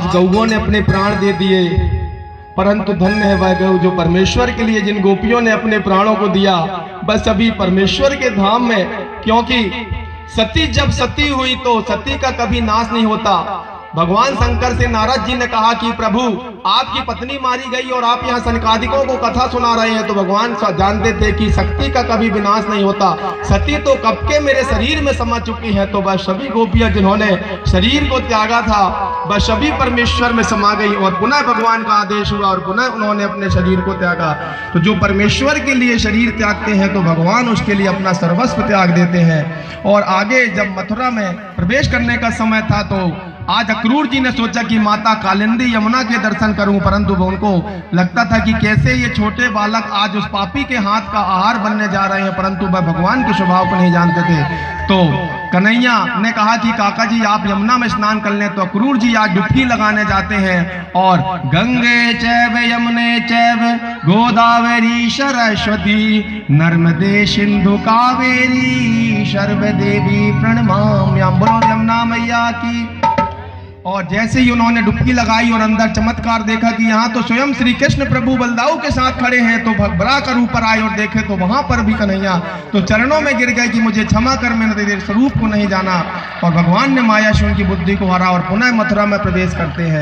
आज गौओं ने अपने प्राण दे दिए, परंतु धन्य है वह गौ जो परमेश्वर के लिए जिन गोपियों ने अपने प्राणों को दिया। बस अभी परमेश्वर के धाम में, क्योंकि सती जब सती हुई तो सती का कभी नाश नहीं होता। भगवान शंकर से नारद जी ने कहा कि प्रभु आपकी पत्नी मारी गई और आप यहाँ सनकादिकों को कथा सुना रहे हैं। तो भगवान जानते थे कि शक्ति का कभी विनाश नहीं होता, सती तो कब के मेरे शरीर में समा चुकी है। तो वह सभी गोपियां जिन्होंने शरीर को त्यागा था वह सभी परमेश्वर में समा गई और पुनः भगवान का आदेश हुआ और पुनः उन्होंने अपने शरीर को त्यागा। तो जो परमेश्वर के लिए शरीर त्यागते हैं तो भगवान उसके लिए अपना सर्वस्व त्याग देते हैं। और आगे जब मथुरा में प्रवेश करने का समय था तो आज अक्रूर जी ने सोचा कि माता कालिंदी यमुना के दर्शन करूं, परंतु उनको लगता था कि कैसे ये छोटे बालक आज उस पापी के हाथ का आहार बनने जा रहे हैं, परंतु वह भगवान के स्वभाव को नहीं जानते थे। तो कन्हैया ने कहा कि काका जी आप यमुना में स्नान कर लें। तो अक्रूर जी आज डुबकी लगाने जाते हैं और गंगे चैव यमुने चैव गोदावरी सरस्वती नर्मदे सिंधु कावेरी सर्वदेवी प्रणमाम्याम। बोलो यमुना मैया की। और जैसे ही उन्होंने डुबकी लगाई और अंदर चमत्कार देखा कि यहाँ तो स्वयं श्री कृष्ण प्रभु बलदाऊ के साथ खड़े हैं, तो भगभरा कर ऊपर आए और देखे तो वहां पर भी कन्हैया तो चरणों में गिर गए कि मुझे क्षमा कर, मैंने तेरे स्वरूप को नहीं जाना। और भगवान ने माया से उनकी बुद्धि को हरा और पुनः मथुरा में प्रवेश करते हैं।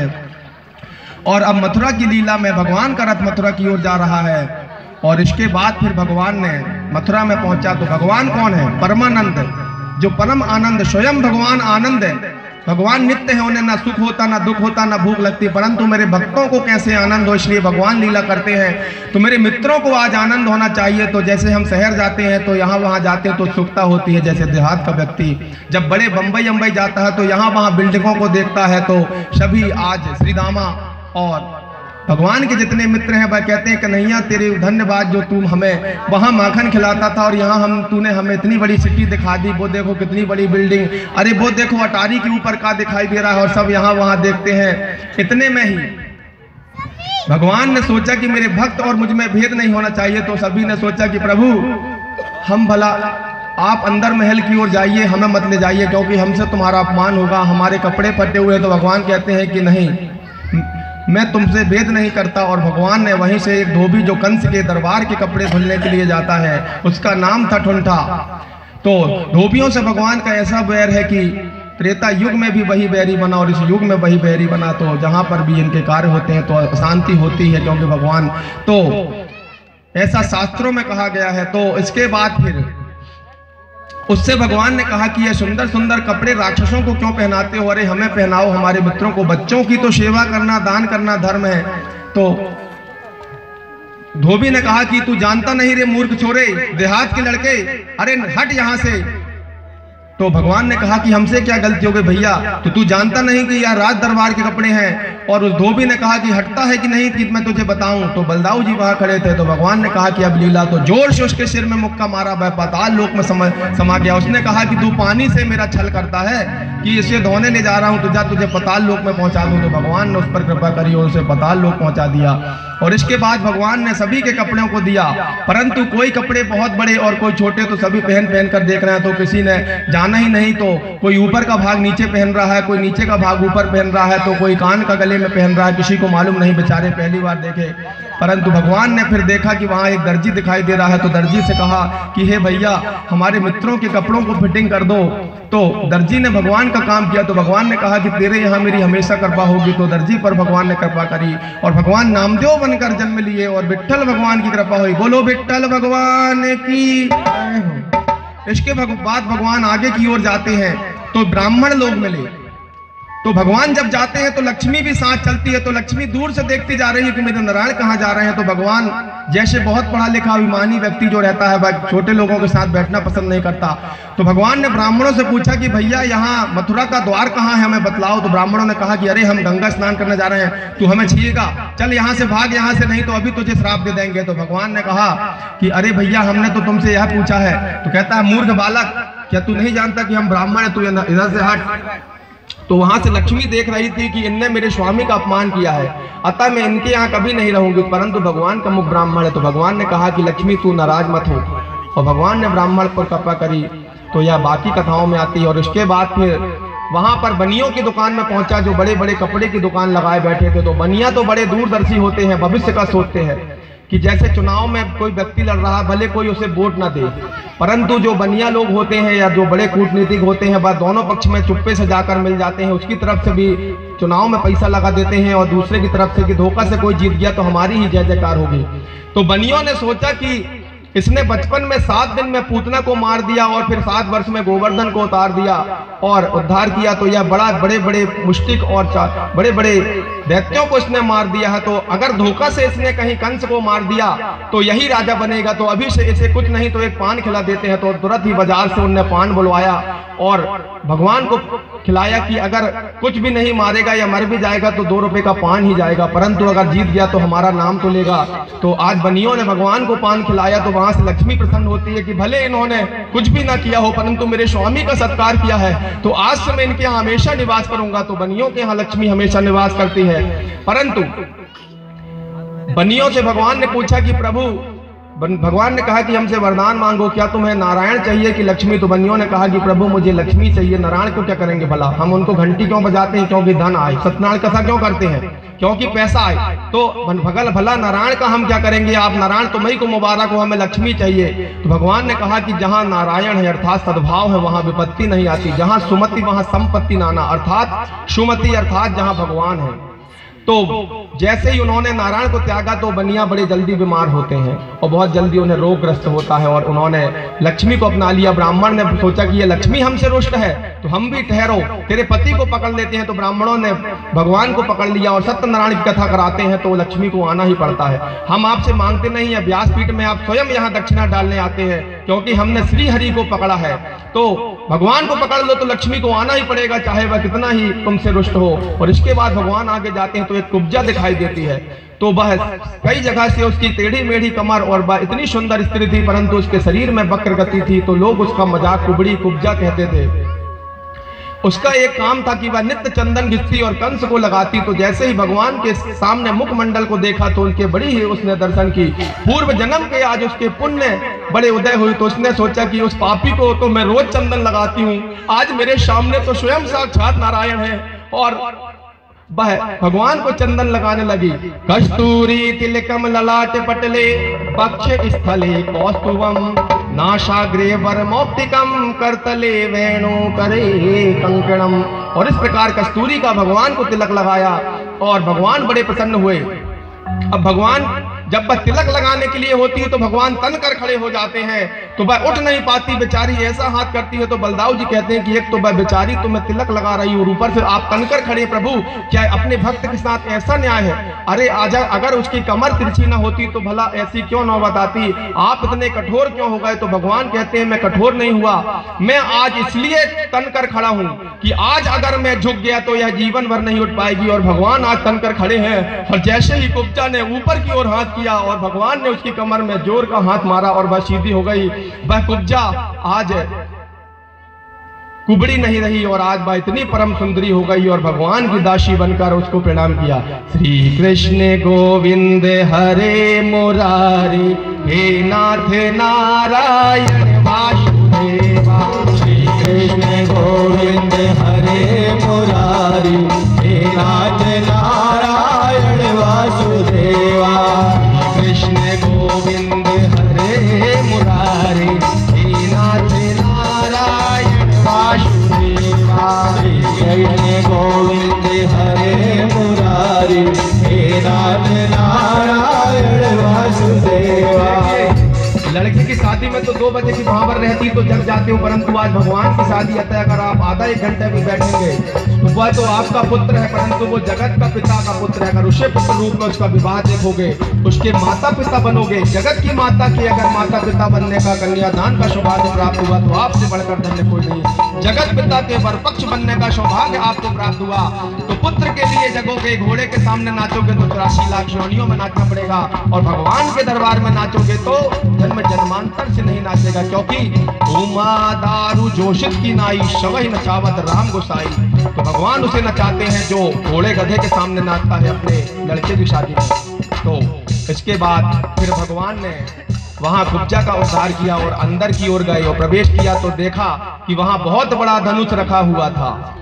और अब मथुरा की लीला में भगवान का रथ मथुरा की ओर जा रहा है। और इसके बाद फिर भगवान ने मथुरा में पहुंचा तो भगवान कौन है? परमानंद, जो परम आनंद, स्वयं भगवान आनंद है। भगवान नित्य है, उन्हें ना सुख होता ना दुख होता ना भूख लगती, परंतु मेरे भक्तों को कैसे आनंद हो इसलिए भगवान लीला करते हैं। तो मेरे मित्रों को आज आनंद होना चाहिए। तो जैसे हम शहर जाते हैं तो यहाँ वहाँ जाते हैं तो उत्सुकता होती है, जैसे देहात का व्यक्ति जब बड़े बम्बई अम्बई जाता है तो यहाँ वहाँ बिल्डिंगों को देखता है। तो सभी आज श्री दामा और भगवान के जितने मित्र हैं वह कहते हैं कन्हैया तेरे धन्यवाद जो तुम हमें वहाँ माखन खिलाता था और यहाँ तूने हमें इतनी बड़ी सिटी दिखा दी। वो देखो कितनी बड़ी बिल्डिंग, अरे वो देखो अटारी के ऊपर का दिखाई दे रहा है और सब यहाँ वहाँ देखते हैं। इतने में ही भगवान ने सोचा कि मेरे भक्त और मुझ में भेद नहीं होना चाहिए। तो सभी ने सोचा कि प्रभु हम भला आप अंदर महल की ओर जाइए, हमें मत ले जाइए क्योंकि हमसे तुम्हारा अपमान होगा, हमारे कपड़े फटे हुए। तो भगवान कहते हैं कि नहीं, मैं तुमसे भेद नहीं करता। और भगवान ने वहीं से एक धोबी जो कंस के दरबार के कपड़े धुलने के लिए जाता है, उसका नाम था ठुंठा। तो धोबियों से भगवान का ऐसा बैर है कि त्रेता युग में भी वही बैरी बना और इस युग में वही बैरी बना। तो जहां पर भी इनके कार्य होते हैं तो अशांति होती है, क्योंकि भगवान तो ऐसा शास्त्रों में कहा गया है। तो इसके बाद फिर उससे भगवान ने कहा कि ये सुंदर सुंदर कपड़े राक्षसों को क्यों पहनाते हो? अरे हमें पहनाओ, हमारे मित्रों को। बच्चों की तो सेवा करना दान करना धर्म है। तो धोबी ने कहा कि तू जानता नहीं रे मूर्ख छोरे, देहात के लड़के, अरे हट यहाँ से। तो भगवान ने कहा कि हमसे क्या गलती हो गई भैया, तो तू जानता नहीं कि यह राज दरबार के कपड़े हैं? और उस धोबी ने कहा कि हटता है कि नहीं कि मैं तुझे बताऊं। तो बलदाऊ जी वहां खड़े थे। तो भगवान ने कहा कि अब लीला, तो जोर से उसके सिर में मुक्का मारा, वह पाताल लोक में समा गया। उसने कहा कि तू पानी से मेरा छल करता है कि इसे धोने ले जा रहा हूं, तो जा तुझे पाताल लोक में पहुंचा दूं। तो भगवान ने उस पर कृपा करी और उसे पाताल लोक पहुंचा दिया। और इसके बाद भगवान ने सभी के कपड़ों को दिया, परंतु कोई कपड़े बहुत बड़े और कोई छोटे, तो सभी पहन पहन कर देख रहे हैं। तो किसी ने जाना ही नहीं, तो कोई ऊपर का भाग नीचे पहन रहा है, कोई नीचे का भाग ऊपर पहन रहा है, तो कोई कान का गले में पहन रहा है, किसी को मालूम नहीं, बेचारे पहली बार देखे। परंतु भगवान ने फिर देखा कि वहां एक दर्जी दिखाई दे रहा है। तो दर्जी से कहा कि हे भैया हमारे मित्रों के कपड़ों को फिटिंग कर दो। तो दर्जी ने भगवान का काम किया। तो भगवान ने कहा कि तेरे यहाँ मेरी हमेशा कृपा होगी। तो दर्जी पर भगवान ने कृपा करी और भगवान नामदेव बनकर जन्म लिए और विट्ठल भगवान की कृपा हुई। बोलो विट्ठल भगवान की। इसके बाद भगवान आगे की ओर जाते हैं तो ब्राह्मण लोग मिले। तो भगवान जब जाते हैं तो लक्ष्मी भी साथ चलती है। तो लक्ष्मी दूर से देखती जा रही है कि मेरे नारायण कहाँ जा रहे हैं। तो भगवान जैसे बहुत पढ़ा लिखा अभिमानी व्यक्ति जो रहता है वह छोटे लोगों के साथ बैठना पसंद नहीं करता। तो भगवान ने ब्राह्मणों से पूछा कि भैया यहाँ मथुरा का द्वार कहाँ है, हमें बतलाओ। तो ब्राह्मणों ने कहा कि अरे हम गंगा स्नान करने जा रहे हैं, तू हमें छीएगा, चल यहाँ से भाग, यहाँ से नहीं तो अभी तुझे श्राप दे देंगे। तो भगवान ने कहा कि अरे भैया हमने तो तुमसे यह पूछा है। तो कहता है मूर्ख बालक, क्या तू नहीं जानता कि हम ब्राह्मण है, तू इधर से हट। तो वहां से लक्ष्मी देख रही थी कि इनने मेरे स्वामी का अपमान किया है, अतः मैं इनके यहाँ कभी नहीं रहूंगी। परंतु भगवान का मुख ब्राह्मण है। तो भगवान ने कहा कि लक्ष्मी तू नाराज मत हो। और भगवान ने ब्राह्मण पर कृपा करी। तो यह बाकी कथाओं में आती है। और इसके बाद फिर वहां पर बनियों की दुकान में पहुंचा, जो बड़े बड़े कपड़े की दुकान लगाए बैठे थे। तो बनिया तो बड़े दूरदर्शी होते हैं, भविष्य का सोचते हैं कि जैसे चुनाव में कोई व्यक्ति लड़ रहा, भले कोई उसे वोट ना दे, परंतु जो बनिया लोग होते हैं या जो बड़े कूटनीतिक होते हैं, वह दोनों पक्ष में चुप्पे से जाकर मिल जाते हैं। उसकी तरफ से भी चुनाव में पैसा लगा देते हैं और दूसरे की तरफ से कि धोखा से कोई जीत गया तो हमारी ही जय जयकार होगी। तो बनियों ने सोचा कि इसने बचपन में 7 दिन में पूतना को मार दिया और फिर 7 वर्ष में गोवर्धन को उतार दिया और उद्धार किया, तो यह बड़े बड़े मुष्टिक और बड़े बड़े दैत्यों को इसने मार दिया है। तो अगर धोखा से इसने कहीं कंस को मार दिया तो यही राजा बनेगा, तो अभी से इसे कुछ नहीं तो एक पान खिला देते हैं। तो तुरंत ही बाजार से उनने पान बुलवाया और भगवान को खिलाया कि अगर कुछ भी नहीं मारेगा या मर भी जाएगा तो 2 रुपए का पान ही जाएगा, परंतु अगर जीत गया तो हमारा नाम तो लेगा। तो आज बनियों ने भगवान को पान खिलाया, तो वहां से लक्ष्मी प्रसन्न होती है कि भले इन्होंने कुछ भी ना किया हो परंतु मेरे स्वामी का सत्कार किया है, तो आज से मैं इनके यहाँ हमेशा निवास करूंगा। तो बनियों के यहाँ लक्ष्मी हमेशा निवास करती है। परंतु बनियों से भगवान ने पूछा कि प्रभु, भगवान ने कहा कि हमसे वरदान मांगो, क्या तुम्हें नारायण चाहिए कि लक्ष्मी? तो बनियों ने कहा कि प्रभु मुझे लक्ष्मी चाहिए, नारायण को क्या करेंगे भला? हम उनको घंटी क्यों बजाते हैं? क्योंकि धन आए। सत्यनारायण कथा क्यों करते हैं? क्योंकि पैसा आए। तो भला नारायण का हम क्या करेंगे? आप नारायण तो मई को मुबारक हो, हमें लक्ष्मी चाहिए। तो भगवान ने कहा कि जहां नारायण है अर्थात सद्भाव है वहां विपत्ति नहीं आती, जहां सुमति वहां संपत्ति नाना, अर्थात सुमति अर्थात जहां भगवान है। तो जैसे ही उन्होंने नारायण को त्यागा तो बनिया बड़े जल्दी बीमार होते हैं और बहुत जल्दी उन्हें रोगग्रस्त होता है और उन्होंने लक्ष्मी को अपना लिया। ब्राह्मण ने सोचा कि ये लक्ष्मी हमसे रुष्ट है तो हम भी ठहरो, तेरे पति को पकड़ लेते हैं। तो ब्राह्मणों ने भगवान को पकड़ लिया और सत्यनारायण की कथा कराते हैं, तो लक्ष्मी को आना ही पड़ता है। हम आपसे मांगते नहीं है, व्यासपीठ में आप स्वयं यहाँ दक्षिणा डालने आते हैं क्योंकि हमने श्री हरि को पकड़ा है। तो भगवान को पकड़ लो तो लक्ष्मी को आना ही पड़ेगा, चाहे वह कितना ही तुमसे रुष्ट हो। और इसके बाद भगवान आगे जाते हैं तो एक कुब्जा दिखाई देती है। तो वह कई जगह से उसकी टेढ़ी मेढ़ी कमर और वह इतनी सुंदर स्त्री थी परंतु उसके शरीर में वक्र गति थी, तो लोग उसका मजाक कुबड़ी कुब्जा कहते थे। उसका एक काम था कि वह नित्य चंदन घिसती और कंस को लगाती। तो जैसे ही भगवान के सामने मुखमंडल को देखा तो उनके बड़ी ही उसने दर्शन की। पूर्व जन्म के आज उसके पुण्य बड़े उदय हुई, तो उसने सोचा कि उस पापी को तो मैं रोज चंदन लगाती हूँ, आज मेरे सामने तो स्वयं साक्षात नारायण है। और वह भगवान को चंदन लगाने लगी। कस्तूरी तिलकम ललाट पटले पक्ष स्थले कौस्तुभम नाशाग्रे वरमौक्तिकम करतले वेणु करे कंकणम। और इस प्रकार कस्तूरी का भगवान को तिलक लगाया और भगवान बड़े प्रसन्न हुए। अब भगवान जब वह तिलक लगाने के लिए होती है तो भगवान तन कर खड़े हो जाते हैं, तो वह उठ नहीं पाती बेचारी, ऐसा हाथ करती है। तो बलदाऊ जी कहते हैं कि एक तो वह बेचारी तो मैं तिलक लगा रही हूँ और ऊपर से आप तनकर खड़े, प्रभु क्या अपने भक्त के साथ ऐसा न्याय है? अरे आजा, अगर उसकी कमर तिरछी ना होती तो भला ऐसी क्यों नौबत आती? आप इतने कठोर क्यों हो गए? तो भगवान कहते हैं मैं कठोर नहीं हुआ, मैं आज इसलिए तनकर खड़ा हूँ कि आज अगर मैं झुक गया तो यह जीवन भर नहीं उठ पाएगी। और भगवान आज तनकर खड़े हैं और जैसे ही कुब्जा ने ऊपर की ओर हाथ किया और भगवान ने उसकी कमर में जोर का हाथ मारा और वह सीधी हो गई। वह कुब्जा आज कुबड़ी नहीं रही और आज वह इतनी परम सुंदरी हो गई और भगवान की दासी बनकर उसको प्रणाम किया। श्री कृष्ण गोविंद हरे मुरारी, हे नाथ नारायण वासुदेवा। श्री कृष्ण गोविंद हरे मुरारी, हे नाथ नारायण वासुदेवा। कृष्ण गोविंद हरे मुरारी, हे नाथ नारायण वासुदेवा। कृष्ण गोविंद हरे मुरारी, हे नाथ नारायण वासुदेवा। लड़की की शादी में तो 2 बजे की भावर रहती तो जग जाते हो, परंतु आज भगवान की शादी अतः अगर आप आधा 1 घंटे में बैठेंगे तो वह तो आपका पुत्र है परंतु वो जगत का पिता का पुत्र है। अगर उसे पुत्र रूप में उसका विवाह देखोगे, उसके माता पिता बनोगे, जगत की माता की अगर माता पिता बनने का, कन्यादान का सौभाग्य प्राप्त हुआ तो आपसे बढ़कर धन्य कोई नहीं। जगत पिता के वरपक्ष बनने का सौभाग्य आपको प्राप्त हुआ तो पुत्र के लिए जगोगे, घोड़े के सामने नाचोगे तो 83 लाख योनियों में नाचना पड़ेगा और भगवान के दरबार में नाचोगे तो जन्म जन्मांतर से नहीं नाचेगा। क्योंकि उमा दारू जोशित की नाई शवही नचावत राम गोसाई। तो भगवान उसे नचाते हैं जो घोड़े गधे के सामने नाचता है अपने लड़के की शादी में। तो इसके बाद फिर भगवान ने वहां कुब्जा का उद्धार किया और अंदर की ओर गए और प्रवेश किया तो देखा कि वहां बहुत बड़ा धनुष रखा हुआ था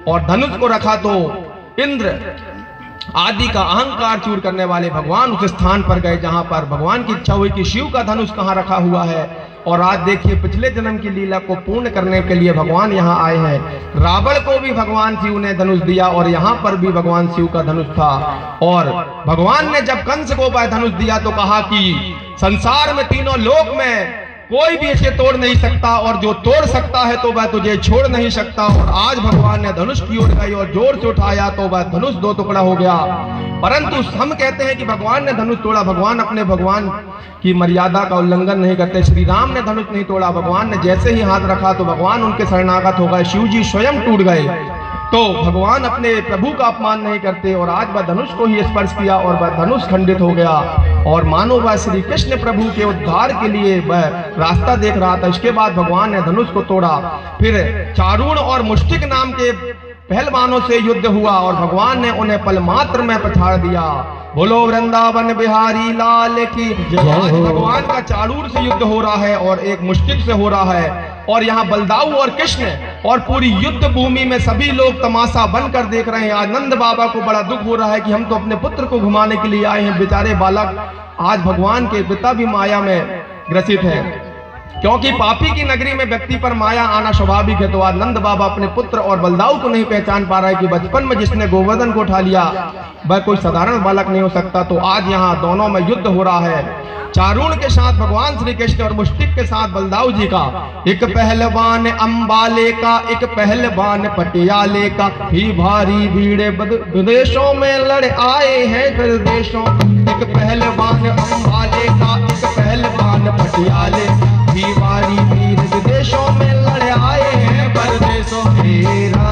और धनुष को रखा तो इंद्र आदि का अहंकार चूर करने वाले भगवान उस स्थान पर गए जहां पर भगवान की इच्छा हुई कि शिव का धनुष कहां रखा हुआ है। और आज देखिए पिछले जन्म की लीला को पूर्ण करने के लिए भगवान यहाँ आए हैं। रावण को भी भगवान शिव ने धनुष दिया और यहाँ पर भी भगवान शिव का धनुष था। और भगवान ने जब कंस को वह धनुष दिया तो कहा कि संसार में तीनों लोक में कोई भी इसे तोड़ नहीं सकता और जो तोड़ सकता है तो वह तुझे छोड़ नहीं सकता। और आज भगवान ने धनुष की ओर गई और जोर से उठाया तो वह धनुष दो टुकड़ा हो गया। परंतु हम कहते हैं कि भगवान ने धनुष तोड़ा, भगवान अपने भगवान की मर्यादा का उल्लंघन नहीं करते। श्री राम ने धनुष नहीं तोड़ा, भगवान ने जैसे ही हाथ रखा तो भगवान उनके शरणागत हो गए, शिव जी स्वयं टूट गए। तो भगवान अपने प्रभु का अपमान नहीं करते और आज वह धनुष को ही स्पर्श किया और वह धनुष खंडित हो गया। और मानो वह श्री कृष्ण प्रभु के उद्धार के लिए वह रास्ता देख रहा था। इसके बाद भगवान ने धनुष को तोड़ा। फिर चारुण और मुष्टिक नाम के पहलवानों से युद्ध हुआ और भगवान ने उन्हें पल मात्र में पछाड़ दिया। बोलो वृंदावन बिहारी लाल की जय। आज भगवान का चारूर से युद्ध हो रहा है और एक मुष्टिक से हो रहा है। और यहाँ बलदाऊ और कृष्ण और पूरी युद्ध भूमि में सभी लोग तमाशा बनकर देख रहे हैं। आनंद बाबा को बड़ा दुख हो रहा है कि हम तो अपने पुत्र को घुमाने के लिए आए हैं, बेचारे बालक। आज भगवान के पिता भी माया में ग्रसित है, क्योंकि पापी की नगरी में व्यक्ति पर माया आना स्वाभाविक है। तो आज नंद बाबा अपने पुत्र और बलदाऊ को नहीं पहचान पा रहा है कि बचपन में जिसने गोवर्धन को उठा लिया वह कोई साधारण बालक नहीं हो सकता। तो आज यहाँ दोनों में युद्ध हो रहा है, चारुण के साथ भगवान श्री कृष्ण और मुष्टिक के साथ बलदाऊ जी का। एक पहलवान अंबाले का, एक पहलवान पटियाले का, ही भारी भीड़ विदेशों में लड़ आए हैं फिर देशों। एक पहलवान अंबाले का, एक पहलवान पटियाले, ही भारी भीड़ विदेशों में लड़ आए हैं परदेशों। मेरा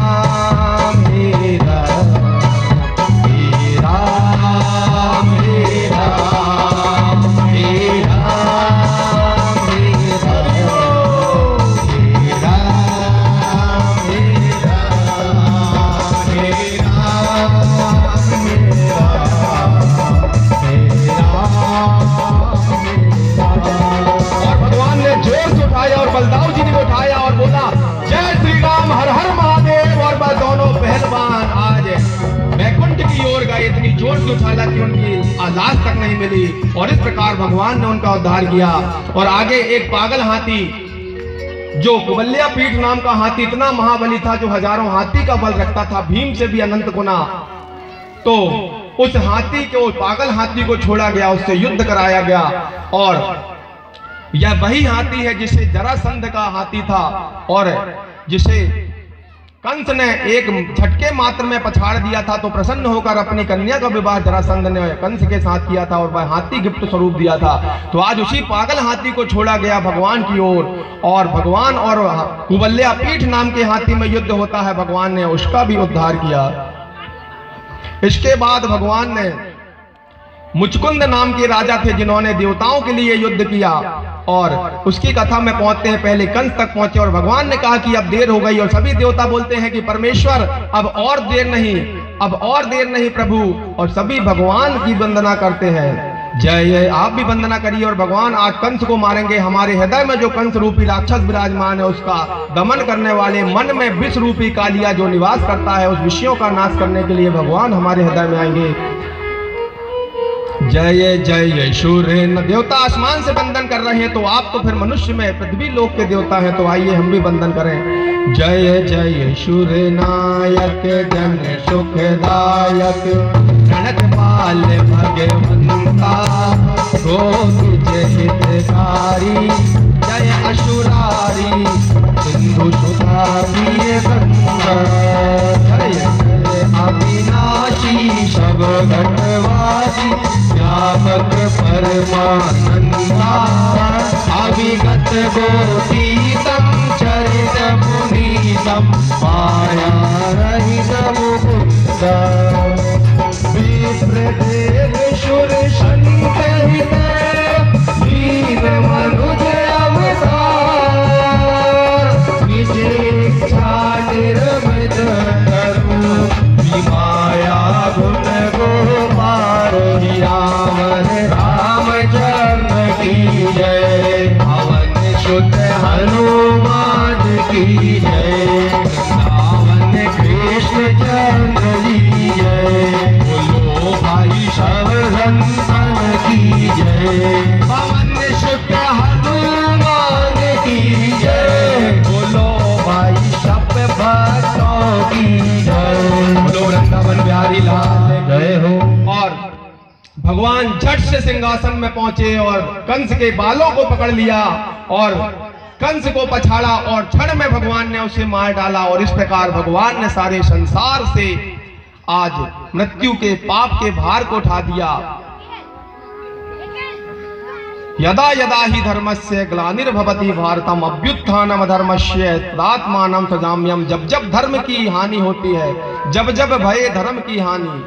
मेरा मेरा मेरा बलदाऊ जी ने उठाया और बोला जय श्री राम, हर हर महादेव। और वह दोनों पहलवान आज वैकुंठ की ओर गए। इतनी जोर से उछाला कि उनकी आवाज तक नहीं मिली और इस प्रकार भगवान ने उनका उद्धार किया। और आगे एक पागल हाथी जो कुबल्या पीठ नाम का हाथी इतना महाबली था जो हजारों हाथी का बल रखता था, भीम से भी अनंत गुना। तो उस हाथी को, पागल हाथी को छोड़ा गया, उससे युद्ध कराया गया। और यह वही हाथी है जिसे जरासंध का हाथी था और जिसे कंस ने एक झटके मात्र में पछाड़ दिया था। तो प्रसन्न होकर अपनी कन्या का विवाह जरासंध ने कंस के साथ किया था और वह हाथी गिफ्ट स्वरूप दिया था। तो आज उसी पागल हाथी को छोड़ा गया भगवान की ओर और भगवान और कुबल्या पीठ नाम के हाथी में युद्ध होता है। भगवान ने उसका भी उद्धार किया। इसके बाद भगवान ने मुचकुंद नाम के राजा थे जिन्होंने देवताओं के लिए युद्ध किया और उसकी कथा में पहुंचते हैं। पहले कंस तक पहुंचे और भगवान ने कहा कि अब देर हो गई और सभी देवता बोलते हैं कि परमेश्वर अब और देर नहीं, अब और देर नहीं प्रभु। और सभी भगवान की वंदना करते हैं। जय, आप भी वंदना करिए। और भगवान आज कंस को मारेंगे। हमारे हृदय में जो कंस रूपी राक्षस विराजमान है उसका दमन करने वाले, मन में विष रूपी कालिया जो निवास करता है, उस विषयों का नाश करने के लिए भगवान हमारे हृदय में आएंगे। जय जय सूर्य। देवता आसमान से वंदन कर रहे हैं तो आप तो फिर मनुष्य में पृथ्वी लोक के देवता हैं, तो आइए हम भी वंदन करें। जय जय सूर्य नायक, जन सुखदायक, रणपाल भगवंता, गोविंद हितकारी, जय असुरारी, सिंधु सुधा प्रिय गंगा, जय अविनाशी सब घटवासी, व्यापक परमानंदा, अविगत गोपीतम चरित पुनीतम, माया रहित मुकुंद, विप्रदेव सुर संतहित, वीर मनुज अवतार, विचेक्षा निर्मित करु, माया गुण गोपार, रावण रामचंद्र की जय, पवन सुत हनुमान की जय, रावण भगवान झट से सिंहासन में पहुंचे और कंस के बालों को पकड़ लिया और कंस को पछाड़ा और क्षण में भगवान ने उसे मार डाला। और इस प्रकार भगवान ने सारे संसार से आज मृत्यु के पाप के भार को उठा दिया। यदा यदा ही धर्मस्य ग्लानिर्भवति भारतम अभ्युत्थानम धर्मस्य तदात्मानं सजाम्यहम्। जब जब धर्म की हानि होती है, जब जब भये धर्म की हानि,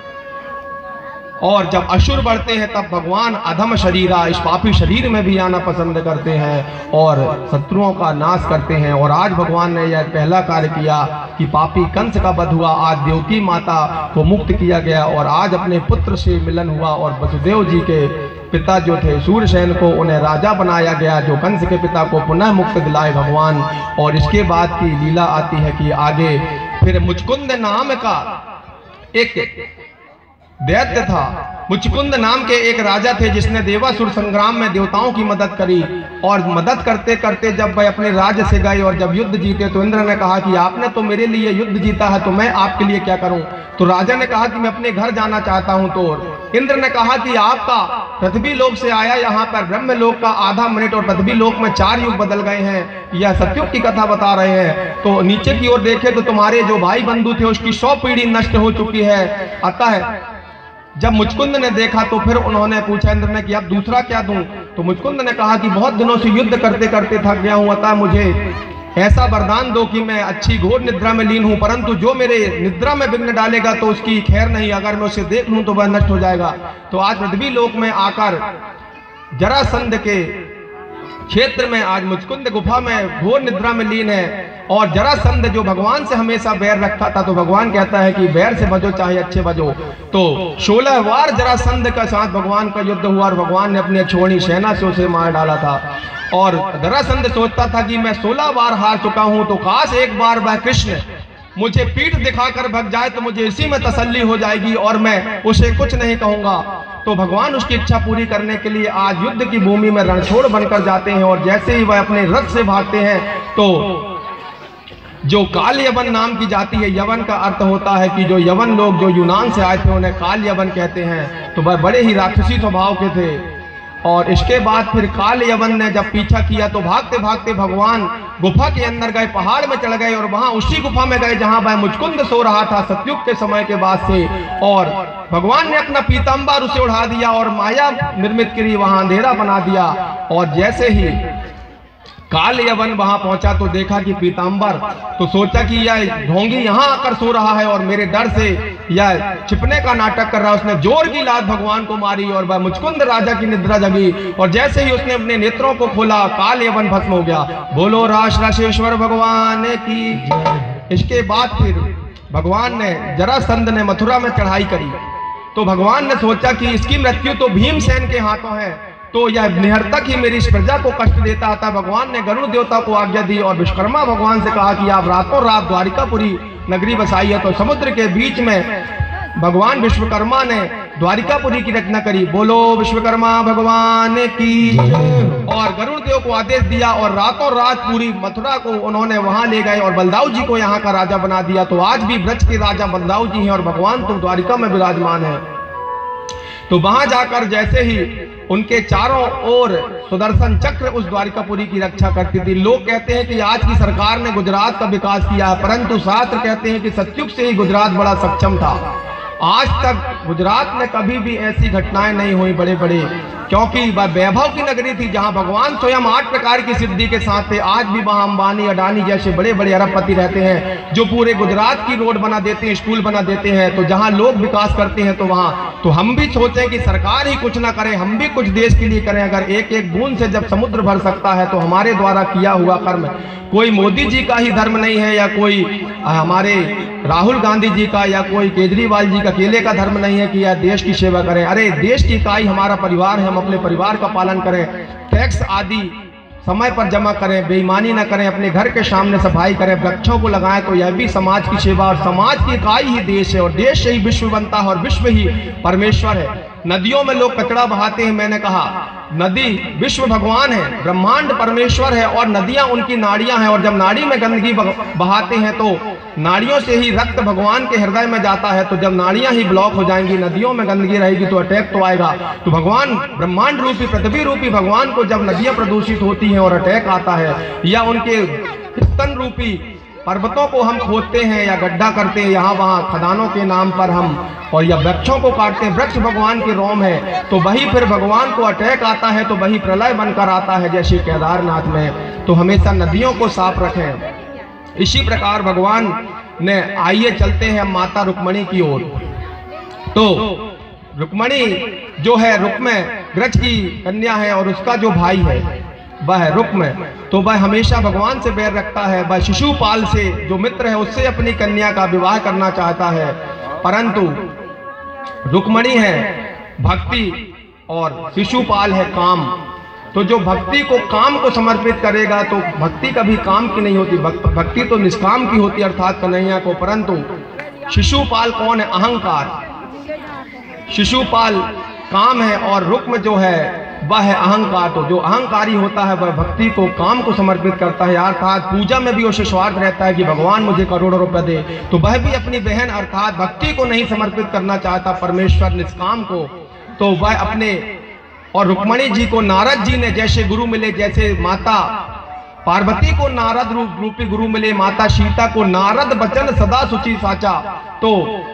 और जब असुर बढ़ते हैं तब भगवान अधम शरीरा इस पापी शरीर में भी आना पसंद करते हैं और शत्रुओं का नाश करते हैं। और आज भगवान ने यह पहला कार्य किया कि पापी कंस का वध हुआ, आज देवकी माता को मुक्त किया गया और आज अपने पुत्र से मिलन हुआ और वसुदेव जी के पिता जो थे सूर्यसेन को उन्हें राजा बनाया गया, जो कंस के पिता को पुनः मुक्त दिलाए भगवान। और इसके बाद की लीला आती है कि आगे फिर मुचकुंद नाम का एक दैत्य था। मुचकुंद नाम के एक राजा थे जिसने देवासुर संग्राम में देवताओं की मदद करी। और मदद करते करते जब वह अपने राज्य से गए और जब युद्ध जीते तो इंद्र ने कहा कि आपने तो मेरे लिए युद्ध जीता है तो मैं आपके लिए क्या करूं। तो राजा ने कहा कि मैं अपने घर जाना चाहता हूं। तो इंद्र ने कहा कि आपका पृथ्वी लोक से आया यहाँ पर ब्रह्म लोक का आधा मिनट और पृथ्वी लोक में 4 युग बदल गए हैं, यह सत्युग की कथा बता रहे हैं। तो नीचे की ओर देखे तो तुम्हारे जो भाई बंधु थे उसकी 100 पीढ़ी नष्ट हो चुकी है। अतः जब मुचकुंद ने देखा तो फिर उन्होंने पूछा इंद्र ने कि अब दूसरा क्या दूं। तो मुचकुंद ने कहा कि बहुत दिनों से युद्ध करते करते थक गया हूं, अतः मुझे ऐसा वरदान दो कि मैं अच्छी घोर निद्रा में लीन हूं, परंतु जो मेरे निद्रा में विघ्न डालेगा तो उसकी खैर नहीं, अगर मैं उसे देख लूं तो वह नष्ट हो जाएगा। तो आज पृथ्वी लोक में आकर जरासंध के क्षेत्र में आज मुचकुंद गुफा में घोर निद्रा में लीन है। और जरासंध जो भगवान से हमेशा बैर रखता था, तो भगवान कहता है कि बैर से बचो चाहे अच्छे बचो। तो 16 बार जरासंध का साथ भगवान का युद्ध हुआ और भगवान ने अपनी छोड़ी सेना से उसे मार डाला था। और जरासंध सोचता था कि मैं 16 बार हार चुका हूं, तो काश एक बार वह कृष्ण मुझे पीठ दिखाकर भग जाए तो मुझे इसी में तसल्ली हो जाएगी और मैं उसे कुछ नहीं कहूंगा। तो भगवान उसकी इच्छा पूरी करने के लिए आज युद्ध की भूमि में रणछोड़ बनकर जाते हैं। और जैसे ही वह अपने रथ से भागते हैं तो जो काल यवन नाम की जाति है, यवन का अर्थ होता है कि जो यवन लोग जो यूनान से आए थे उन्हें काल यवन कहते हैं, तो वह बड़े ही राक्षसी स्वभाव के थे। और इसके बाद फिर काल यवन ने जब पीछा किया तो भागते भागते भगवान गुफा के अंदर गए, पहाड़ में चढ़ गए और वहां उसी गुफा में गए जहां वह मुचकुंद सो रहा था सतयुग के समय के बाद से। और भगवान ने अपना पीताम्बर उसे उड़ा दिया और माया निर्मित करी वहां अंधेरा बना दिया। और जैसे ही काल यवन वहां पहुंचा तो देखा कि पीताम्बर, तो सोचा कि यह ढोंगी यहां आकर सो रहा है और मेरे डर से यह छिपने का नाटक कर रहा है। उसने जोर की लात भगवान को मारी और वह मुचकुंद राजा की निद्रा जगी। और जैसे ही उसने अपने नेत्रों को खोला काल यवन भस्म हो गया। बोलो राशेश्वर भगवान की। इसके बाद फिर भगवान ने जरासंध ने मथुरा में चढ़ाई करी तो भगवान ने सोचा कि इसकी मृत्यु तो भीमसेन के हाथों है, तो यह निहरतक ही मेरी इस प्रजा को कष्ट देता था। भगवान ने गरुड़ देवता को आज्ञा दी और विश्वकर्मा भगवान से कहा कि आप रातों रात द्वारिकापुरी नगरी बसाइए। तो समुद्र के बीच में भगवान विश्वकर्मा ने द्वारिकापुरी की रचना करी। बोलो विश्वकर्मा भगवान की। और गरुड़ देव को आदेश दिया और रातों रात पूरी मथुरा को उन्होंने वहां ले गए और बलदाऊ जी को यहाँ का राजा बना दिया। तो आज भी ब्रज के राजा बलदाऊ जी हैं और भगवान तो द्वारिका में विराजमान है। तो वहां जाकर जैसे ही उनके चारों ओर सुदर्शन चक्र उस द्वारिकापुरी की रक्षा करती थी। लोग कहते हैं कि आज की सरकार ने गुजरात का विकास किया है, परंतु शास्त्र कहते हैं कि सतयुग से ही गुजरात बड़ा सक्षम था। आज तक गुजरात में कभी भी ऐसी घटनाएं नहीं हुई बड़े बड़े, क्योंकि वह वैभव की नगरी थी जहां भगवान स्वयं 8 प्रकार की सिद्धि के साथ थे। आज भी वहां अंबानी अडानी जैसे बड़े बड़े अरबपति रहते हैं जो पूरे गुजरात की रोड बना देते हैं, स्कूल बना देते हैं। तो जहां लोग विकास करते हैं तो वहां तो हम भी सोचें कि सरकार ही कुछ ना करे, हम भी कुछ देश के लिए करें। अगर एक एक बूंद से जब समुद्र भर सकता है तो हमारे द्वारा किया हुआ कर्म कोई मोदी जी का ही धर्म नहीं है या कोई हमारे राहुल गांधी जी का या कोई केजरीवाल जी का अकेले का धर्म नहीं है कि यह देश की सेवा करें। अरे देश की इकाई हमारा परिवार है, हम अपने परिवार का पालन करें, टैक्स आदि समय पर जमा करें, बेईमानी न करें, अपने घर के सामने सफाई करें, वृक्षों को लगाएं, तो यह भी समाज की सेवा और समाज की इकाई ही देश है। और देश से ही विश्व बनता है और विश्व ही परमेश्वर है। नदियों में लोग कचरा बहाते हैं, मैंने कहा नदी विश्व भगवान है, ब्रह्मांड परमेश्वर है और नदियां उनकी नाड़ियां हैं। और जब नाड़ी में गंदगी बहाते हैं तो नाड़ियों से ही रक्त भगवान के हृदय में जाता है, तो जब नाड़ियां ही ब्लॉक हो जाएंगी, नदियों में गंदगी रहेगी तो अटैक तो आएगा। तो भगवान ब्रह्मांड रूपी पृथ्वी रूपी भगवान को जब नदियां प्रदूषित होती हैं और अटैक आता है, या उनके स्तन रूपी पर्वतों को हम खोदते हैं या गड्ढा करते हैं यहाँ वहाँ खदानों के नाम पर हम, और या वृक्षों को काटते हैं, वृक्ष भगवान के रोम है, तो वही फिर भगवान को अटैक आता है, तो वही प्रलय बनकर आता है जैसे केदारनाथ में। तो हमेशा नदियों को साफ रखें। इसी प्रकार भगवान ने, आइए चलते हैं हम माता रुक्मणी की ओर। तो रुक्मणी जो है रुक्म ग्रज की कन्या है, और उसका जो भाई है वह है रुक्म, तो वह हमेशा भगवान से बैर रखता है। वह शिशुपाल से जो मित्र है उससे अपनी कन्या का विवाह करना चाहता है, परंतु रुक्मणी है भक्ति और शिशुपाल है काम। तो जो भक्ति को काम को समर्पित करेगा, तो भक्ति कभी काम की नहीं होती, भक्ति तो निष्काम की होती, अर्थात कन्हैया को। परंतु शिशुपाल कौन है? अहंकार। शिशुपाल काम है और रुक्म जो है वह है अहंकार। तो जो अहंकारी होता है वह भक्ति को काम को समर्पित करता है, अर्थात पूजा में भी उसे स्वार्थ रहता है कि भगवान मुझे करोड़ों रुपए दे। तो वह भी अपनी बहन अर्थात भक्ति को नहीं समर्पित करना चाहता, परमेश्वर निष्काम को। तो वह अपने, और रुक्मणी जी को नारद जी ने जैसे गुरु मिले, जैसे माता पार्वती को नारद रूपी गुरु मिले, माता सीता को नारद बचन सदा सुचि साचा। तो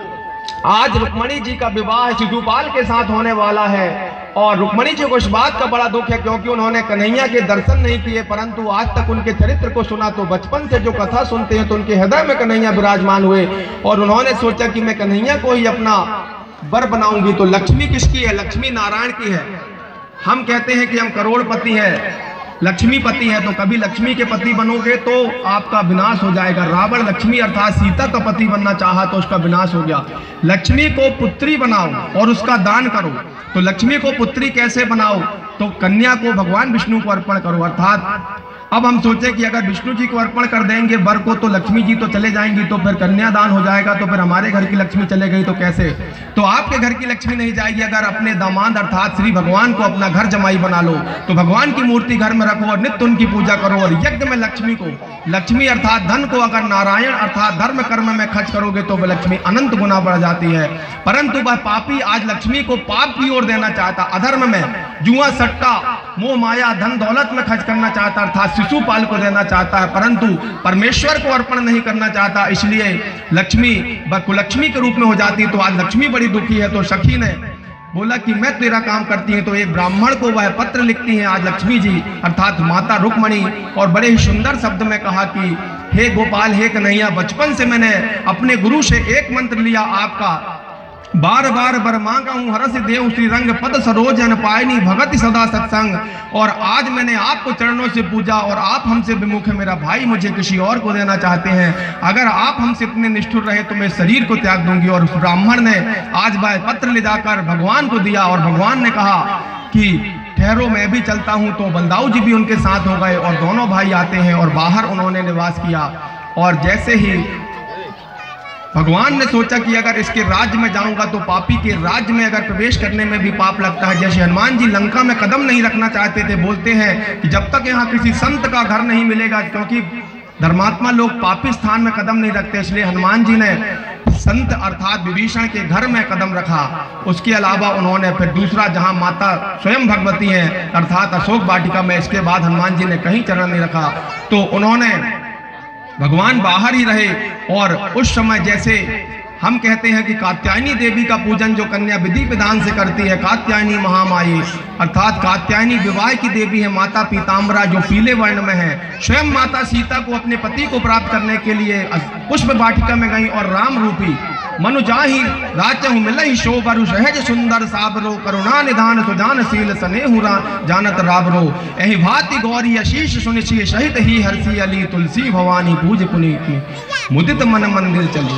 आज रुक्मणी जी का विवाह शिशुपाल के साथ होने वाला है, और रुक्मणी जी को इस बात का बड़ा दुख है क्योंकि उन्होंने कन्हैया के दर्शन नहीं किए, परंतु आज तक उनके चरित्र को सुना। तो बचपन से जो कथा सुनते हैं तो उनके हृदय में कन्हैया विराजमान हुए, और उन्होंने सोचा कि मैं कन्हैया को ही अपना वर बनाऊंगी। तो लक्ष्मी किसकी है? लक्ष्मी नारायण की है। हम कहते हैं कि हम करोड़पति हैं, लक्ष्मीपति है, तो कभी लक्ष्मी के पति बनोगे तो आपका विनाश हो जाएगा। रावण लक्ष्मी अर्थात सीता का पति बनना चाहा तो उसका विनाश हो गया। लक्ष्मी को पुत्री बनाओ और उसका दान करो। तो लक्ष्मी को पुत्री कैसे बनाओ? तो कन्या को भगवान विष्णु को अर्पण करो। अर्थात अब हम सोचे कि अगर विष्णु जी को अर्पण कर देंगे वर को तो लक्ष्मी जी तो चले जाएंगी, तो फिर कन्यादान हो जाएगा, तो फिर हमारे घर की लक्ष्मी चले गई तो कैसे? तो आपके घर की लक्ष्मी नहीं जाएगी। अगर अपने दामाद अर्थात श्री भगवान को अपना घर जमाई बना लो, तो भगवान की मूर्ति घर में रखो और नित्य उनकी पूजा करो, और यज्ञ में लक्ष्मी को, लक्ष्मी अर्थात धन को अगर नारायण अर्थात धर्म कर्म में खर्च करोगे तो वह लक्ष्मी अनंत गुना बढ़ जाती है। परंतु वह पापी आज लक्ष्मी को पाप की ओर देना चाहता, अधर्म में, जुआ सट्टा मोह माया धन दौलत में खर्च करना चाहता, अर्थात शिशुपाल को देना चाहता है, परंतु परमेश्वर को अर्पण नहीं करना चाहता। इसलिए लक्ष्मी वह कुलक्ष्मी के रूप में हो जाती। तो आज लक्ष्मी बड़ी दुखी है, तो सखी ने बोला कि मैं तेरा काम करती है, तो एक ब्राह्मण को वह पत्र लिखती हैं आज लक्ष्मी जी अर्थात माता रुक्मणी, और बड़े ही सुंदर शब्द में कहा कि हे गोपाल, हे कन्हैया, बचपन से मैंने अपने गुरु से एक मंत्र लिया आपका, बार बार बर मांगा हूँ, हरस देव श्री रंग पद सरोज अन पायनी भगति सदा सत्संग। और आज मैंने आपको चरणों से पूजा और आप हमसे विमुख है, मेरा भाई मुझे किसी और को देना चाहते हैं, अगर आप हमसे इतने निष्ठुर रहे तो मैं शरीर को त्याग दूंगी। और उस ब्राह्मण ने आज वह पत्र ले जाकर भगवान को दिया, और भगवान ने कहा कि ठहरो मैं भी चलता हूँ। तो बलदाऊ जी भी उनके साथ हो गए, और दोनों भाई आते हैं, और बाहर उन्होंने निवास किया। और जैसे ही भगवान ने सोचा कि अगर इसके राज्य में जाऊंगा तो पापी के राज्य में अगर प्रवेश करने में भी पाप लगता है। जैसे हनुमान जी लंका में कदम नहीं रखना चाहते थे, बोलते हैं कि जब तक यहाँ किसी संत का घर नहीं मिलेगा, क्योंकि धर्मात्मा लोग पापी स्थान में कदम नहीं रखते, इसलिए हनुमान जी ने संत अर्थात विभीषण के घर में कदम रखा। उसके अलावा उन्होंने फिर दूसरा जहाँ माता स्वयं भगवती हैं अर्थात अशोक वाटिका में, इसके बाद हनुमान जी ने कहीं चरण नहीं रखा। तो उन्होंने भगवान बाहर ही रहे, और उस समय जैसे हम कहते हैं कि कात्यायनी देवी का पूजन जो कन्या विधि विधान से करती है, कात्यायनी महामाई अर्थात कात्यायनी विवाह की देवी है, माता पीताम्बरा जो पीले वर्ण में है। स्वयं माता सीता को अपने पति को प्राप्त करने के लिए पुष्प वाटिका में गई, और राम रूपी मनु जाहि राजहु मिलहि शोभरु सहज सुंदर साबरो करुणा निधान सुजानशील स्नेहुरा जानत राबरो एहि भांति गौरी आशीष सुनिश्चय सहित ही हर्षि अली तुलसी भवानी पूज पुनीति मुदित मन मंदिर चली।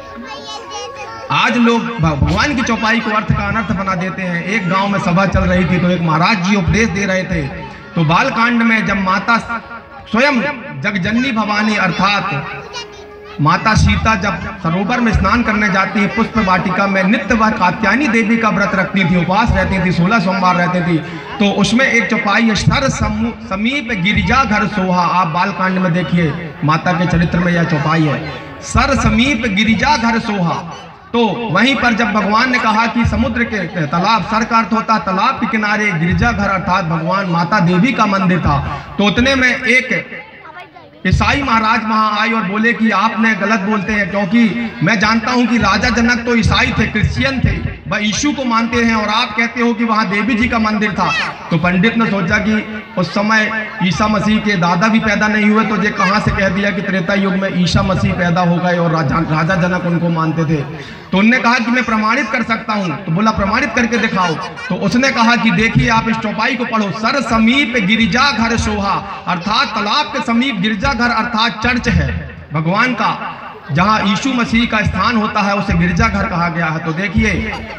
आज लोग भगवान की चौपाई को अर्थ का अनर्थ बना देते हैं। एक गांव में सभा चल रही थी, तो एक महाराज जी उपदेश दे रहे थे। तो बालकांड में जब माता स्वयं जगजननी भवानी अर्थात माता सीता जब सरोवर में स्नान करने जाती है पुष्प वाटिका में, नित्य वह कात्यायनी देवी का व्रत रखती थी, उपवास रहती थी, 16 सोमवार रहती थी। तो उसमें एक चौपाई है, सर समीप गिरिजा घर सोहा। आप बालकांड में देखिए माता के चरित्र में यह चौपाई है। सर समीप गिरिजा घर सोहा। तो वहीं पर जब भगवान ने कहा कि समुद्र के तालाब, सर का अर्थ होता तालाब के किनारे गिरिजा घर अर्थात भगवान माता देवी का मंदिर था, तो उतने में एक ईसाई महाराज वहां आए और बोले कि आपने गलत बोलते हैं, क्योंकि मैं जानता हूं कि राजा जनक तो ईसाई थे, क्रिश्चियन थे, वह यीशु को मानते हैं, और आप कहते हो कि वहां देवी जी का मंदिर था। तो पंडित ने सोचा कि उस समय ईसा मसीह के दादा भी पैदा नहीं हुए, तो ये कहां से कह दिया कि त्रेता युग में ईसा मसीह पैदा हो गए और राजा जनक उनको मानते थे। तो उनने कहा कि मैं प्रमाणित कर सकता हूं। तो बोला प्रमाणित करके दिखाओ। तो उसने कहा कि देखिए आप इस चौपाई को पढ़ो। सर समीप गिरिजा घर सोहा, अर्थात तालाब के समीप गिरजा घर अर्थात चर्च है भगवान का, जहां यीशु मसीह का स्थान होता है, उसे गिरजा घर कहा गया है। तो देखिए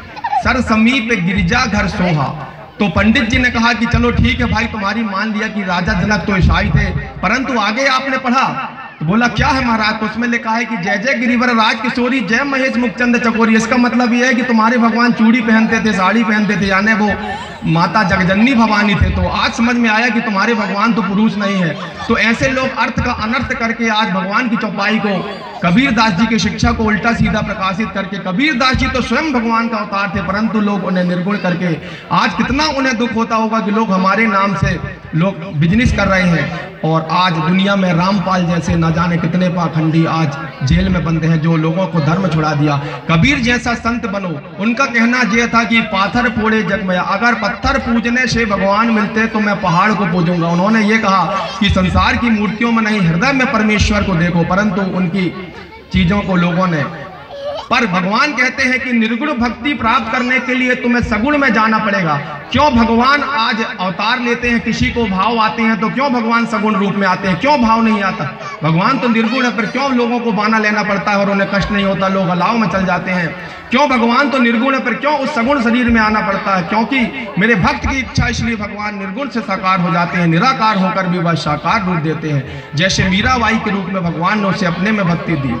सर समीप गिरजा घर सोहा। तो पंडित जी ने कहा कि चलो ठीक है भाई, तुम्हारी मान लिया कि राजा जनक तो ईसाई थे, परंतु आगे आपने पढ़ा तो बोला क्या है महाराज? तो उसमें लिखा है कि जय जय गिरिवर राज किशोरी जय महेश मुखचंद चकोरी। इसका मतलब यह है कि तुम्हारे भगवान चूड़ी पहनते थे, साड़ी पहनते थे, यानी वो माता जगजननी भवानी थे। तो आज समझ में आया कि तुम्हारे भगवान तो पुरुष नहीं है। तो ऐसे लोग अर्थ का अनर्थ करके आज भगवान की चौपाई को, कबीर दास जी की शिक्षा को उल्टा सीधा प्रकाशित करके, कबीर दास जी तो स्वयं भगवान का अवतार थे, परंतु लोग उन्हें निर्गुण करके, आज कितना उन्हें दुख होता होगा कि लोग हमारे नाम से लोग बिजनेस कर रहे हैं। और आज दुनिया में रामपाल जैसे न जाने कितने पाखंडी आज जेल में बंद हैं, जो लोगों को धर्म छुड़ा दिया। कबीर जैसा संत बनो। उनका कहना यह था कि पाथर फोड़े जग में, अगर पत्थर पूजने से भगवान मिलते तो मैं पहाड़ को पूजूंगा। उन्होंने ये कहा कि संसार की मूर्तियों में नहीं, हृदय में परमेश्वर को देखो, परंतु उनकी चीजों को लोगों ने, पर भगवान कहते हैं कि निर्गुण भक्ति प्राप्त करने के लिए तुम्हें सगुण में जाना पड़ेगा। क्यों भगवान आज अवतार लेते हैं, किसी को भाव आते हैं, तो क्यों भगवान सगुण रूप में आते हैं? क्यों भाव नहीं आता? भगवान तो निर्गुण है, पर क्यों लोगों को बाना लेना पड़ता है और उन्हें कष्ट नहीं होता, लोग अलाव में चल जाते हैं? क्यों भगवान तो निर्गुण है, पर क्यों उस सगुण शरीर में आना पड़ता है? क्योंकि मेरे भक्त की इच्छा, इसलिए भगवान निर्गुण से साकार हो जाते हैं, निराकार होकर भी वह साकार रूप देते हैं। जैसे मीराबाई के रूप में भगवान ने उसे अपने में भक्ति दी,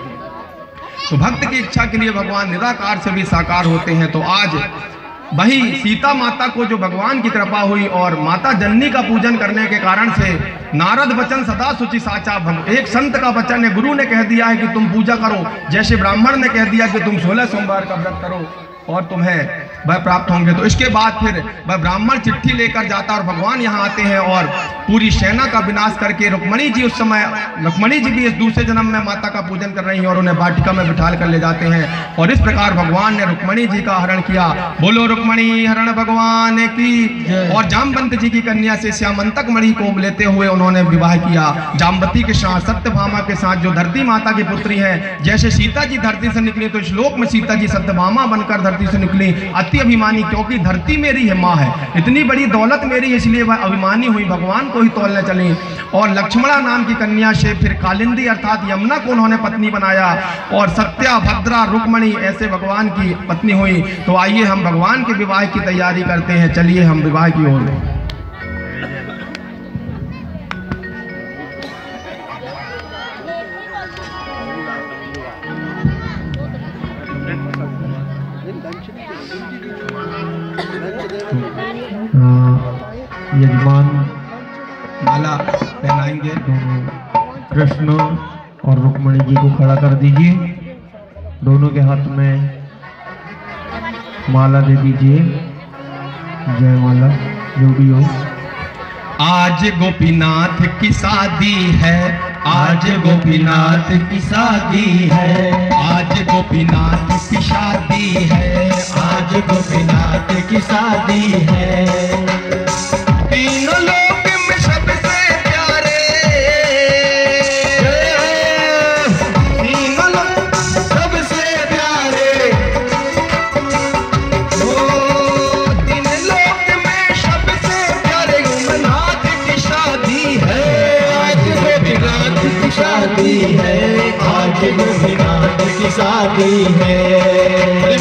तो भक्त की इच्छा के लिए भगवान निराकार से भी साकार होते हैं। तो आज वही सीता माता को जो भगवान की कृपा हुई और माता जननी का पूजन करने के कारण से नारद वचन सदा सुचि साचा, एक संत का वचन है, गुरु ने कह दिया है कि तुम पूजा करो, जैसे ब्राह्मण ने कह दिया कि तुम 16 सोमवार का व्रत करो और तुम्हें वह प्राप्त होंगे। तो इसके बाद फिर वह ब्राह्मण चिट्ठी लेकर जाता और भगवान यहाँ आते हैं और पूरी सेना का विनाश करके रुक्मणी जी, उस समय रुक्मणी जी भी इस दूसरे जन्म में माता का पूजन कर रही हैं और उन्हें वाटिका में बिठाल कर ले जाते हैं। और इस प्रकार भगवान ने रुक्मणी जी का हरण किया। बोलो रुक्मणी हरण भगवान की। और जामवंत जी की कन्या से श्यामंतक मणि को लेते हुए उन्होंने विवाह किया जामवती के साथ, सत्यभामा के साथ, जो धरती माता की पुत्री है। जैसे सीता जी धरती से निकली, तो श्लोक में सीता जी सत्यभामा बनकर धरती से निकली, अति अभिमानी, क्योंकि धरती मेरी है, माँ है, इतनी बड़ी दौलत मेरी है, इसलिए वह अभिमानी हुई, भगवान को ही तोलने चली। और लक्ष्मणा नाम की कन्या से फिर कालिंदी अर्थात यमुना को उन्होंने पत्नी बनाया और सत्या, भद्रा, रुक्मणी ऐसे भगवान की पत्नी हुई। तो आइए हम भगवान के विवाह की तैयारी करते हैं, चलिए हम विवाह की ओर। यजमान माला पहनाएंगे। कृष्ण और रुक्मणी जी को खड़ा कर दीजिए, दोनों के हाथ में माला दे दीजिए। जय माला, जो भी हो। आज गोपीनाथ की शादी है, आज गोपीनाथ की शादी है, आज गोपीनाथ की शादी है, आज गोपीनाथ की शादी है। तीनों लोक में सबसे प्यारे, तीनों लोक सबसे प्यारे, ओ तीन लोक में सबसे प्यारे गोपीनाथ की शादी है, आज गोपीनाथ की शादी है, आज गोपीनाथ की शादी है।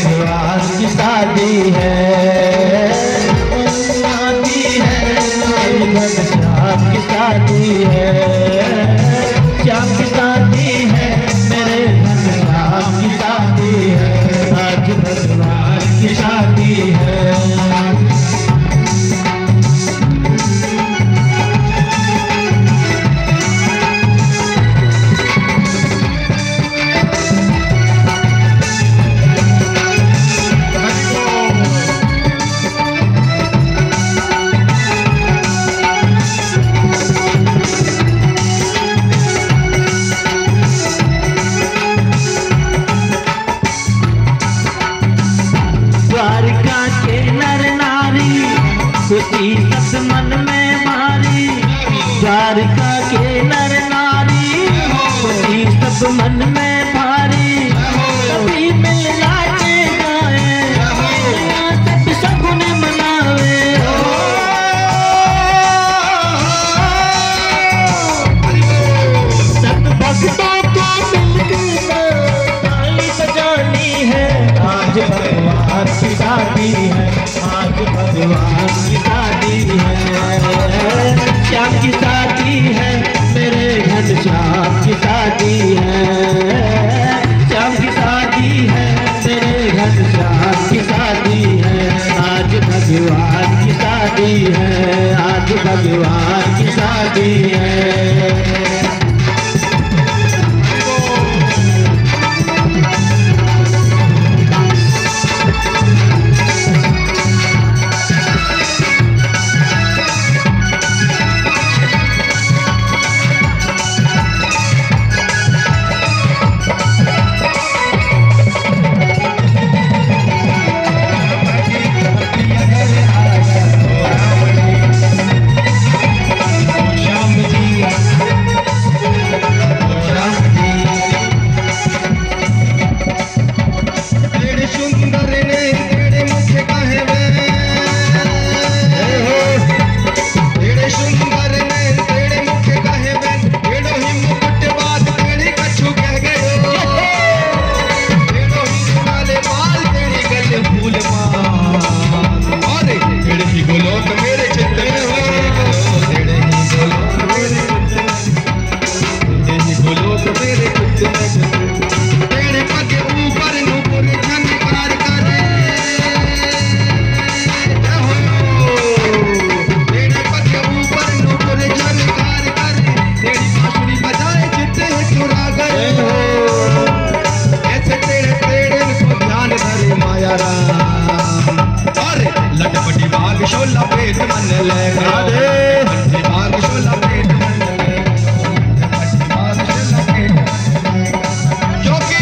भगवान की शादी है, शादी है, घनश्याम की शादी है, श्याम की शादी है, मेरे घनश्याम की शादी है, आज भगवान की शादी है। द्वारिका के नर नारी खुशी सब मन में मारी, द्वारिका के नर नारी खुशी सब मन में भारी, सभी मिल नाचे गाए, सब शगुन मनावे, सब भक्तों को मिलकर ताली बजानी है, आज भगवान की शादी है, आज भगवान की शादी है, श्याम की शादी है, मेरे घनश्याम की शादी है, श्याम की शादी है, मेरे घनश्याम की शादी है, आज भगवान की शादी है, आज भगवान की शादी है। लटपटी बाग शोला पेट मन ले गए, बाग शोला पेट मन ले क्योंकि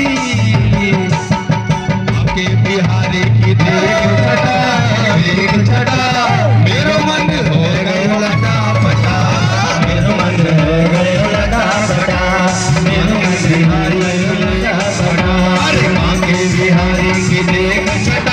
आपके बिहारी की देख छटा मेरो मन हो गए लटा पटा, मेरो मन हो गए लटा पटा, मेरो मन बिहारी लटा पटा, अरे माँ के बिहारी की देख छटा